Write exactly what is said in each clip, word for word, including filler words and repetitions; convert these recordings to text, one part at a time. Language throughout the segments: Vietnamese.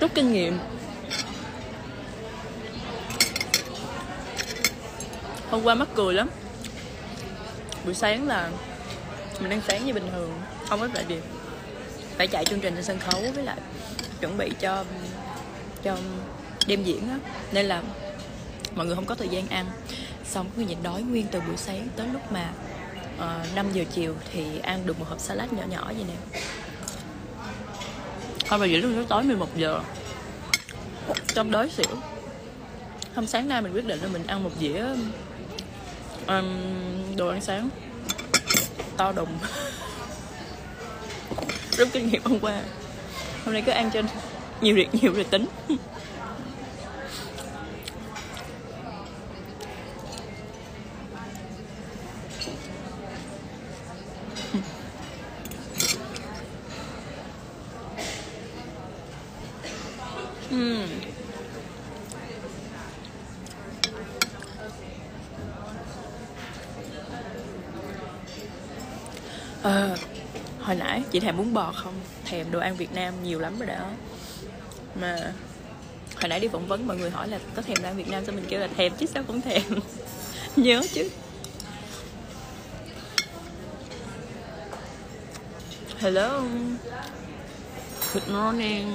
rút kinh nghiệm. Hôm qua mắc cười lắm. Buổi sáng là mình đang sáng như bình thường, không có phải việc phải chạy chương trình trên sân khấu với lại chuẩn bị cho cho đêm diễn á, nên là mọi người không có thời gian ăn. Xong cứ nhịn đói nguyên từ buổi sáng tới lúc mà uh, năm giờ chiều thì ăn được một hộp salad nhỏ nhỏ vậy nè. Không bao giờ lúc đó tối mười một giờ trong đói xỉu. Hôm sáng nay mình quyết định là mình ăn một dĩa um, đồ ăn sáng to đùng. Rút kinh nghiệm hôm qua. Hôm nay cứ ăn trên nhiều việc nhiều rồi tính. uhm. À, hồi nãy chị thèm bún bò không? Thèm đồ ăn Việt Nam nhiều lắm rồi đó. Mà hồi nãy đi phỏng vấn mọi người hỏi là có thèm đồ ăn Việt Nam, sao mình kêu là thèm chứ sao không thèm. Nhớ chứ. Hello. Good morning.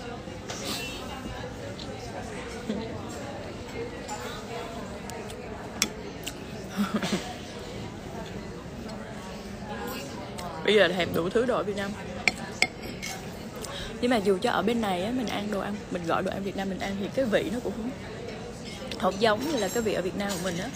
Bây giờ thèm đủ thứ đồ ở Việt Nam. Nhưng mà dù cho ở bên này á, mình ăn đồ ăn, mình gọi đồ ăn Việt Nam mình ăn thì cái vị nó cũng không, không giống như là cái vị ở Việt Nam của mình á.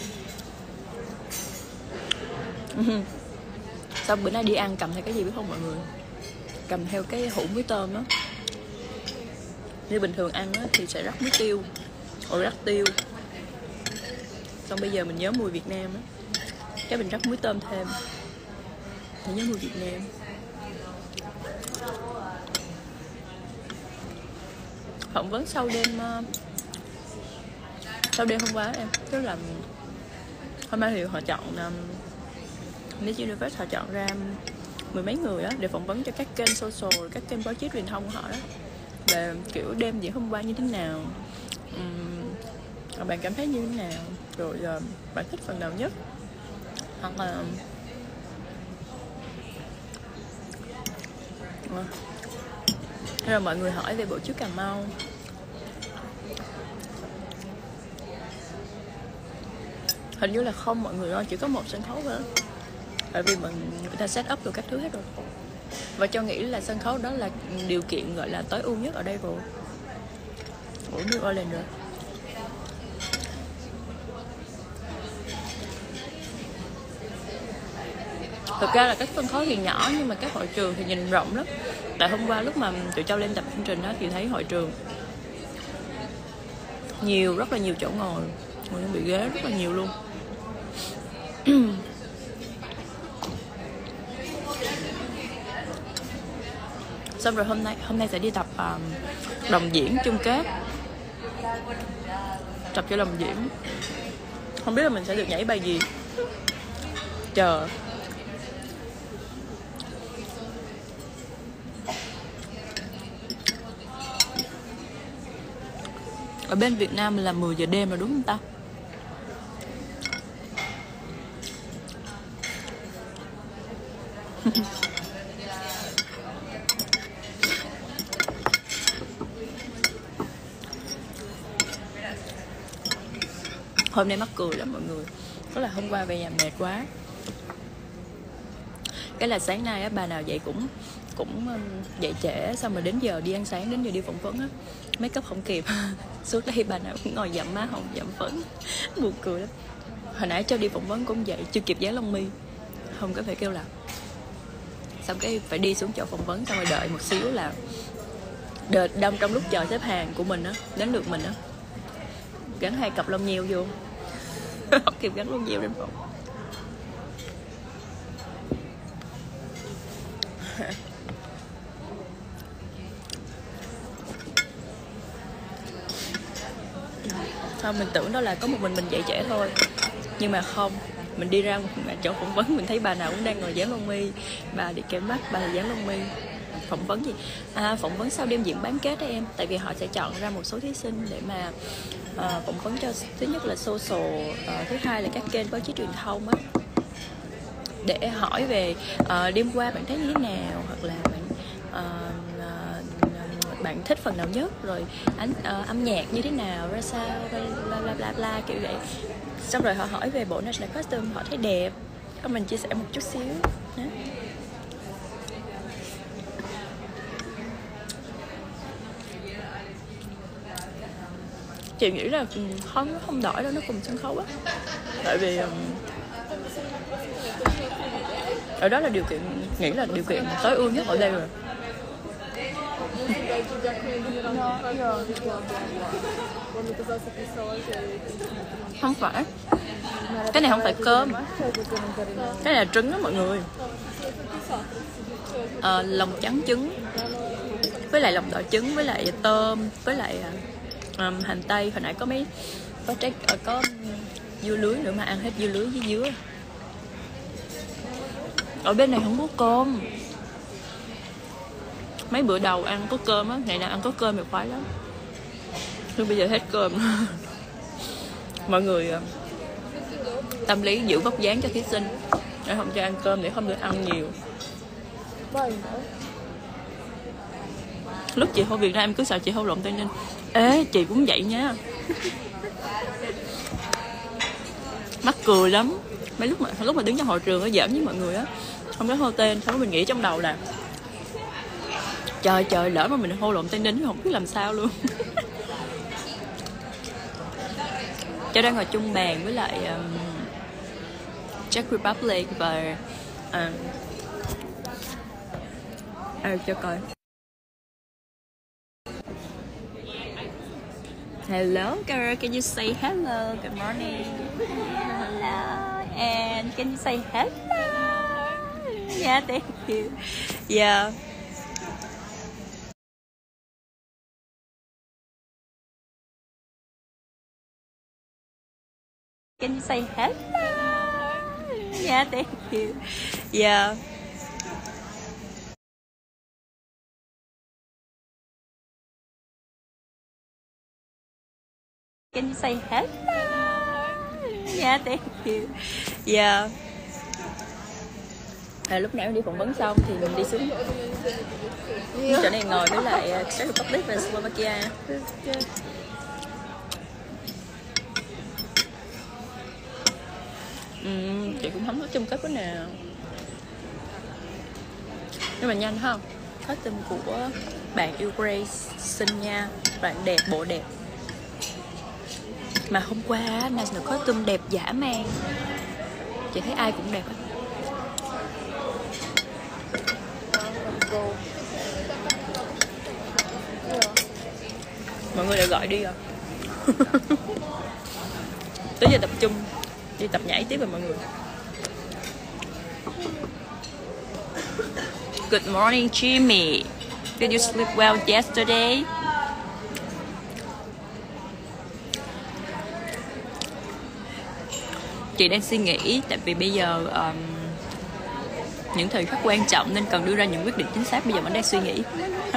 Xong bữa nay đi ăn cầm theo cái gì biết không mọi người? Cầm theo cái hũ muối tôm á. Như bình thường ăn á, thì sẽ rắc muối tiêu, rồi rắc tiêu. Xong bây giờ mình nhớ mùi Việt Nam á, cái mình rắc muối tôm thêm thì nhớ mùi Việt Nam. Phỏng vấn sau đêm uh, sau đêm hôm qua em, tức là hôm nay thì họ chọn um, Miss Universe họ chọn ra mười mấy người á để phỏng vấn cho các kênh social, các kênh báo chí truyền thông của họ đó, về kiểu đêm diễn hôm qua như thế nào, um, bạn cảm thấy như thế nào, rồi uh, bạn thích phần nào nhất, hoặc là uh, hay là mọi người hỏi về bộ trước Cà Mau. Hình như là không mọi người ơi, chỉ có một sân khấu thôi. Bởi vì mình người ta set up được các thứ hết rồi. Và cho nghĩ là sân khấu đó là điều kiện gọi là tối ưu nhất ở đây rồi. Ở New Orleans rồi. Thực ra là các sân khấu thì nhỏ nhưng mà các hội trường thì nhìn rộng lắm. Tại hôm qua lúc mà tụi Châu lên tập chương trình đó thì thấy hội trường nhiều, rất là nhiều chỗ ngồi, ngồi bị ghế rất là nhiều luôn. Xong rồi hôm nay hôm nay sẽ đi tập um, đồng diễn chung kết, tập cho đồng diễn. Không biết là mình sẽ được nhảy bài gì, chờ. Ở bên Việt Nam là mười giờ đêm rồi đúng không ta? Hôm nay mắc cười lắm mọi người. Có là hôm qua về nhà mệt quá. Cái là sáng nay á, bà nào dậy cũng cũng dậy trễ, xong rồi đến giờ đi ăn sáng, đến giờ đi phỏng vấn á, make up không kịp. Suốt đây bà nào cũng ngồi dặm má hồng, dặm phấn. Buồn cười lắm. Hồi nãy Châu đi phỏng vấn cũng vậy, chưa kịp dán lông mi, không có phải kêu là. Xong cái phải đi xuống chỗ phỏng vấn, xong rồi đợi một xíu là đợi đông trong lúc chờ xếp hàng của mình á, đến lượt mình á, gắn hai cặp lông nheo vô. Không kịp gắn lông nheo lên phòng. Thôi mình tưởng đó là có một mình mình dậy trễ thôi, nhưng mà không. Mình đi ra chỗ phỏng vấn mình thấy bà nào cũng đang ngồi dán lông mi, bà đi kèm mắt, bà là dán lông mi. phỏng vấn gì à, phỏng vấn sau đêm diễn bán kết đó em, tại vì họ sẽ chọn ra một số thí sinh để mà uh, phỏng vấn cho thứ nhất là social, uh, thứ hai là các kênh báo chí truyền thông á, để hỏi về uh, đêm qua bạn thấy như thế nào, hoặc là bạn uh, uh, bạn thích phần nào nhất, rồi ánh uh, âm nhạc như thế nào, ra sao, bla bla bla bla kiểu vậy. Xong rồi họ hỏi về bộ national costume, họ thấy đẹp, các mình chia sẻ một chút xíu đó. Chị nghĩ là không không đổi đâu, nó cùng sân khấu á, tại vì um, ở đó là điều kiện, nghĩ là điều kiện tối ưu nhất ở đây rồi. Không phải, cái này không phải cơm, cái này là trứng đó mọi người. À, lòng trắng trứng với lại lòng đỏ trứng với lại tôm với lại um, hành tây. Hồi nãy có mấy có trái có dưa lưới nữa mà ăn hết dưa lưới với dứa. Ở bên này không có cơm. Mấy bữa đầu ăn có cơm á, ngày nào ăn có cơm thì khoái lắm. Nhưng bây giờ hết cơm. Mọi người tâm lý giữ vóc dáng cho thí sinh để không cho ăn cơm, để không được ăn nhiều. Lúc chị hô Việt Nam em cứ sợ chị hô lộn Tây Ninh. Ê, chị cũng vậy nha. Mắc cười lắm. Mấy lúc mà lúc mà đứng trong hội trường nó giỡn với mọi người á, không có hô tên, xong mình nghĩ trong đầu là trời trời, lỡ mà mình hô lộn Tây Ninh không biết làm sao luôn. Cho đang ngồi chung bàn với lại um, Czech Republic và um, à, cho coi. Hello girl, can you say hello? Good morning. Hello, and can you say hello? Yeah, thank you. Yeah. Can you say hello? Yeah, thank you. Yeah. Can you say hello? Yeah, thank you. Yeah. À, lúc nãy đi phỏng vấn xong thì mình đi xuống chỗ này ngồi với lại Czech Republic và Slovakia. Uhm, chị cũng không có chung kết cái nào, nhưng mà nhanh không? Costume của bạn yêu Grace xinh nha, bạn đẹp, bộ đẹp. Mà hôm qua national costume đẹp dã man, chị thấy ai cũng đẹp hết. Mọi người đã gọi đi rồi. Tới giờ tập trung đi tập nhảy tiếp rồi mọi người. Good morning Jimmy. Did you sleep well yesterday? Chị đang suy nghĩ, tại vì bây giờ um, những thời khắc quan trọng nên cần đưa ra những quyết định chính xác. Bây giờ vẫn đang suy nghĩ.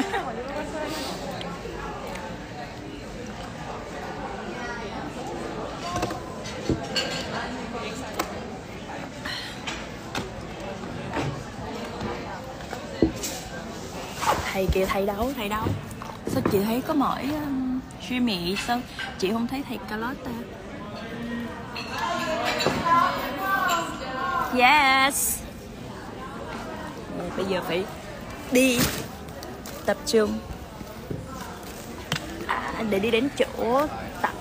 Thầy kìa, thầy đâu, thầy đâu? Sao chị thấy có mỗi um, Jimmy, sao chị không thấy thầy Carlotta? Yes. Rồi, bây giờ phải đi tập trung à, để đi đến chỗ tập.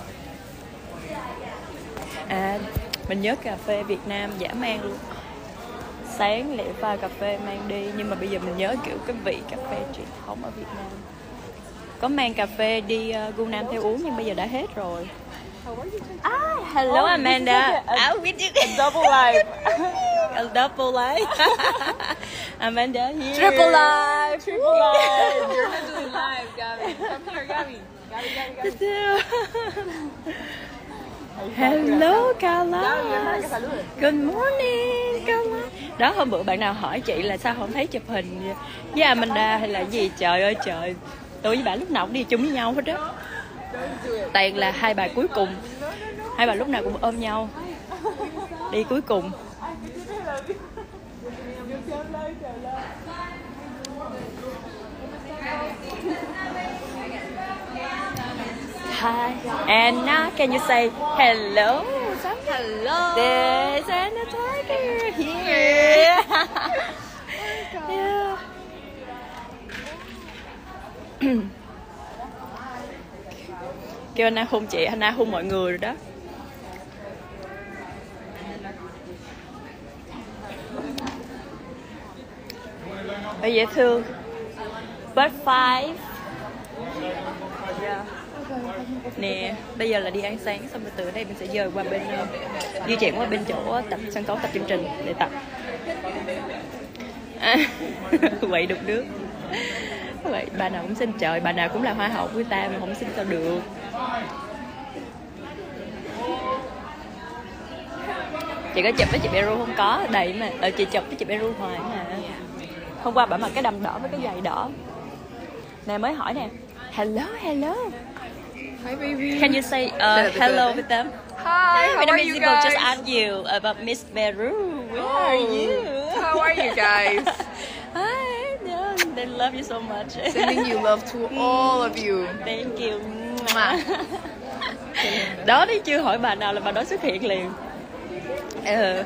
À, mình nhớ cà phê Việt Nam dã man luôn. Sáng lẽ pha cà phê mang đi, nhưng mà bây giờ mình nhớ kiểu cái vị cà phê truyền thống ở Việt Nam. Có mang cà phê đi uh, Gu Nam theo uống nhưng bây giờ đã hết rồi. Ah, hello oh, Amanda. I'll with you. A double life. A double life. Amanda here. Triple life. Triple life. You're not doing live, Gabby. Come here, Gabby. Gabby, Gabby, Gabby. Hello, Carla. Good morning, Carla. Đó, hôm bữa bạn nào hỏi chị là sao không thấy chụp hình với Amanda hay là gì, trời ơi trời, tôi với bà lúc nào cũng đi chung với nhau hết á, toàn là hai bà cuối cùng, hai bà lúc nào cũng ôm nhau đi cuối cùng. Hi, Anna, can you say hello? Hello. There's Anna Tiger here. Yeah. Kêu Anna hôn chị, Anna hôn mọi người rồi đó. Ôi dễ thương. Bird five. Yeah. Nè, bây giờ là đi ăn sáng xong rồi từ đây mình sẽ dời qua bên uh, di chuyển qua bên chỗ tập sân khấu tập chương trình để tập. À, quậy đục nước. Vậy bà nào cũng xin, trời, bà nào cũng là hoa hậu với ta mà không xin sao được. Chị có chụp với chị Beru không? Có, đầy mà. Ờ, chị chụp với chị Beru hoài mà. Hôm qua bà mặc cái đầm đỏ với cái giày đỏ. Nè mới hỏi nè. Hello, hello. Hi baby. Can you say uh, hello with them? Hi, how are you guys? Just ask you about Miss Beru. Where Oh, are you? How are you guys? Hi, no, they love you so much. Sending you love to all of you. Thank you. Đó đi, chưa hỏi bà nào là bà đó xuất hiện liền. Ờ.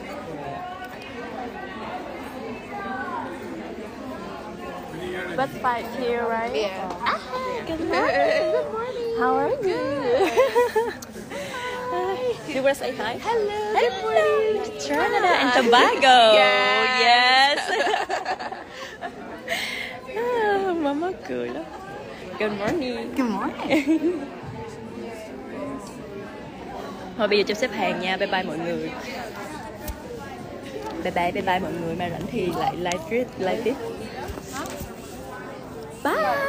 But fight here, right? Yeah. Ah, good morning. Good morning. How are you? You want to say hi? Hello. Good morning. Trinidad and Tobago. Yes. Yes. Ah, mama cười lắm. Good morning. Good morning. Thôi bây giờ cho xếp hàng nha. Bye bye mọi người. Bye bye, bye bye mọi người. Mà rảnh thì lại live tiếp, live tiếp. Bye.